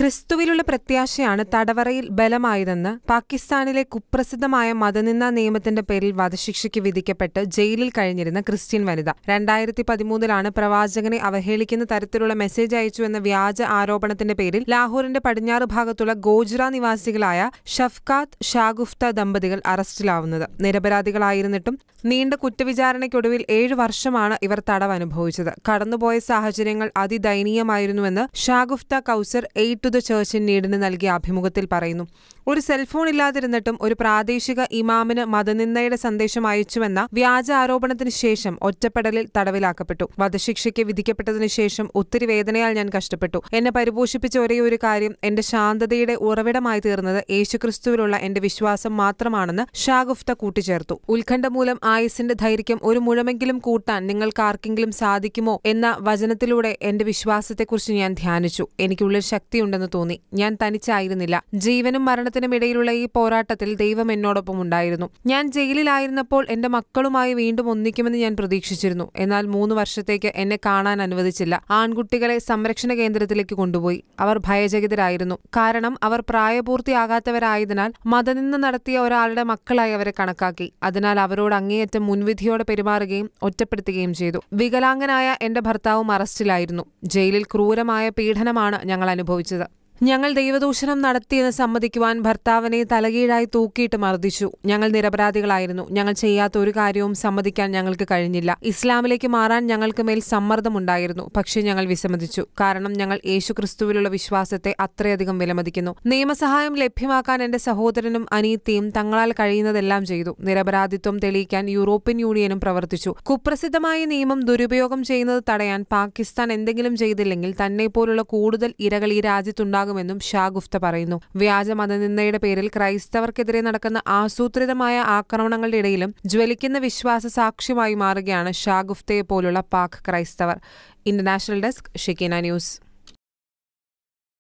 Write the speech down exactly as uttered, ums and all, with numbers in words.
ക്രിസ്തുവിലുള്ള പ്രത്യാശയാണ് തടവറയിൽ ബലമായതെന്ന് പാകിസ്ഥാനിലെ കുപ്രസിദ്ധമായ മതനിന്ദാ നിയമത്തിന്റെ പേരിൽ വധശിക്ഷയ്ക്ക് വിധിക്കപ്പെട്ട് ജയിലിൽ കഴിഞ്ഞിരുന്ന ക്രിസ്ത്യൻ വനിത രണ്ടായിരത്തി പതിമൂന്നിലാണ് പ്രവാചകനെ അവഹേളിക്കുന്ന തരത്തിലുള്ള മെസ്സേജ് അയച്ചുവെന്ന വ്യാജ ആരോപണത്തിന്റെ പേരിൽ ലാഹോറിന്റെ പടിഞ്ഞാറ് ഭാഗത്തുള്ള ഗോജ്റ നിവാസികളായ ഷഫ്കാത്ത് ഷാഗുഫ്ത ദമ്പതികൾ അറസ്റ്റിലാവുന്നത്. നിരപരാധികളായിരുന്നിട്ടും നീണ്ട കുറ്റവിചാരണയ്ക്കൊടുവിൽ ഏഴു വർഷമാണ് ഇവർ തടവ് അനുഭവിച്ചത്. കടന്നുപോയ സാഹചര്യങ്ങൾ അതിദയനീയമായിരുന്നുവെന്ന് Shagufta Kausar aid to the church in നീഡിന് നൽകിയ അഭിമുഖത്തിൽ പറയുന്നു. ഒരു സെൽഫോൺ ഇല്ലാതിരുന്നിട്ടും ഒരു പ്രാദേശിക ഇമാമിന് മതനിന്ദയുടെ സന്ദേശം അയച്ചുവെന്ന വ്യാജ ആരോപണത്തിന് ശേഷം ഒറ്റപ്പെടലിൽ തടവിലാക്കപ്പെട്ടു. വധശിക്ഷയ്ക്ക് വിധിക്കപ്പെട്ടതിനു ശേഷം ഒത്തിരി വേദനയാൽ ഞാൻ കഷ്ടപ്പെട്ടു. എന്നെ പരിപോഷിപ്പിച്ച ഒരേയൊരു കാര്യം എന്റെ ശാന്തതയുടെ ഉറവിടമായി തീർന്നത് യേശുക്രിസ്തുവിലുള്ള എന്റെ വിശ്വാസം മാത്രമാണെന്ന് ഷാഗുഫ്ത കൂട്ടിച്ചേർത്തു. ഉത്കണ്ഠ മൂലം ആയുസിന്റെ ദൈർഘ്യം ഒരു മുഴമെങ്കിലും കൂട്ടാൻ നിങ്ങൾക്കാർക്കെങ്കിലും സാധിക്കുമോ എന്ന വചനത്തിലൂടെ എന്റെ വിശ്വാസത്തെക്കുറിച്ച് ഞാൻ ധ്യാനിച്ചു. എനിക്കുള്ളിൽ ശക്തിയുണ്ടെന്ന് തോന്നി. ഞാൻ തനിച്ചായിരുന്നില്ല. ജീവനും മരണത്തിനും ഇടയിലുള്ള ഈ പോരാട്ടത്തിൽ ദൈവം എന്നോടൊപ്പം ഉണ്ടായിരുന്നു. ഞാൻ ജയിലിലായിരുന്നപ്പോൾ എന്റെ മക്കളുമായി വീണ്ടും ഒന്നിക്കുമെന്ന് ഞാൻ പ്രതീക്ഷിച്ചിരുന്നു. എന്നാൽ മൂന്ന് വർഷത്തേക്ക് എന്നെ കാണാൻ അനുവദിച്ചില്ല. ആൺകുട്ടികളെ സംരക്ഷണ കേന്ദ്രത്തിലേക്ക് കൊണ്ടുപോയി. അവർ ഭയചകിതരായിരുന്നു. കാരണം അവർ പ്രായപൂർത്തിയാകാത്തവരായതിനാൽ മതനിന്ദ നടത്തിയ ഒരാളുടെ മക്കളായി അവരെ കണക്കാക്കി. അതിനാൽ അവരോട് അങ്ങേയറ്റം മുൻവിധിയോടെ പെരുമാറുകയും ഒറ്റപ്പെടുത്തുകയും ചെയ്തു. വികലാംഗനായ എന്റെ ഭർത്താവും അറസ്റ്റിലായിരുന്നു. ജയിലിൽ ക്രൂരമായ പീഡനമാണ് ഞങ്ങൾ അനുഭവിച്ചത്. ഞങ്ങൾ ദൈവദൂഷണം നടത്തിയെന്ന് സമ്മതിക്കുവാൻ ഭർത്താവിനെ തലകീഴായി തൂക്കിയിട്ട് മർദ്ദിച്ചു. ഞങ്ങൾ നിരപരാധികളായിരുന്നു. ഞങ്ങൾ ചെയ്യാത്ത ഒരു കാര്യവും സമ്മതിക്കാൻ ഞങ്ങൾക്ക് കഴിഞ്ഞില്ല. ഇസ്ലാമിലേക്ക് മാറാൻ ഞങ്ങൾക്ക് മേൽ സമ്മർദ്ദമുണ്ടായിരുന്നു. പക്ഷേ ഞങ്ങൾ വിസമ്മതിച്ചു. കാരണം ഞങ്ങൾ യേശുക്രിസ്തുവിലുള്ള വിശ്വാസത്തെ അത്രയധികം വിലമതിക്കുന്നു. നിയമസഹായം ലഭ്യമാക്കാൻ എന്റെ സഹോദരനും അനീത്തിയും തങ്ങളാൽ കഴിയുന്നതെല്ലാം ചെയ്തു. നിരപരാധിത്വം തെളിയിക്കാൻ യൂറോപ്യൻ യൂണിയനും പ്രവർത്തിച്ചു. കുപ്രസിദ്ധമായ നിയമം ദുരുപയോഗം ചെയ്യുന്നത് തടയാൻ പാകിസ്ഥാൻ എന്തെങ്കിലും ചെയ്തില്ലെങ്കിൽ തന്നെ പോലുള്ള കൂടുതൽ ഇരകൾ ഈ രാജ്യത്തുണ്ടാകും ും ഷാഗുഫ്ത പറയുന്നു. വ്യാജ മതനിന്ദയുടെ പേരിൽ ക്രൈസ്തവർക്കെതിരെ നടക്കുന്ന ആസൂത്രിതമായ ആക്രമണങ്ങളുടെ ഇടയിലും ജ്വലിക്കുന്ന വിശ്വാസ സാക്ഷ്യമായി മാറുകയാണ് ഷാഗുഫ്തയെ പോലുള്ള പാക് ക്രൈസ്തവർ. International desk Shekinah news.